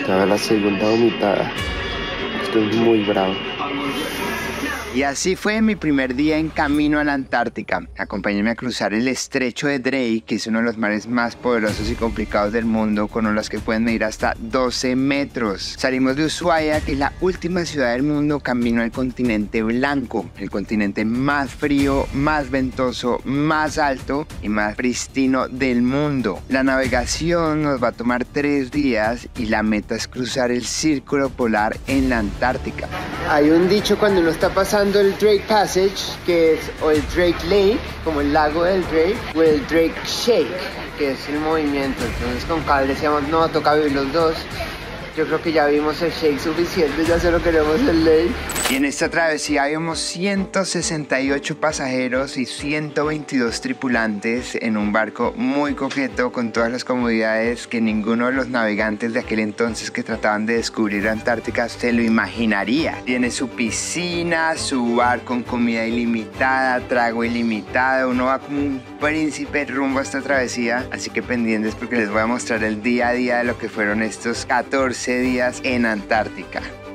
acaba la segunda vomitada. Estoy muy bravo. Y así fue mi primer día en camino a la Antártica. Acompáñenme a cruzar el estrecho de Drake, que es uno de los mares más poderosos y complicados del mundo, con olas que pueden medir hasta 12 metros. Salimos de Ushuaia, que es la última ciudad del mundo, camino al continente blanco, el continente más frío, más ventoso, más alto y más pristino del mundo. La navegación nos va a tomar 3 días y la meta es cruzar el círculo polar en la Antártica. Hay un dicho cuando uno está pasando el Drake Passage, que es o el Drake Lake, como el lago del Drake, o el Drake Shake, que es el movimiento. Entonces con Carl decíamos, no, toca vivir los dos. Yo creo que ya vimos el Shake suficiente, ya solo queremos el Lake. Y en esta travesía habíamos 168 pasajeros y 122 tripulantes en un barco muy coqueto con todas las comodidades que ninguno de los navegantes de aquel entonces que trataban de descubrir la Antártica se lo imaginaría. Tiene su piscina, su bar con comida ilimitada, trago ilimitado, uno va como un príncipe rumbo a esta travesía, así que pendientes porque les voy a mostrar el día a día de lo que fueron estos 14 días en Antártica.